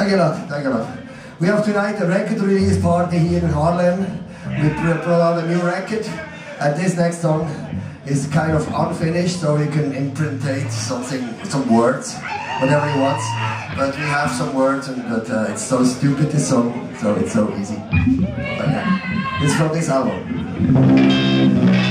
Thank you a lot, thank you a lot. We have tonight a record release party here in Haarlem. We brought out a new record, and this next song is kind of unfinished, so we can imprintate something, some words, whatever you want. But we have some words, but it's so stupid, this song, so it's so easy. But yeah, it's from this album.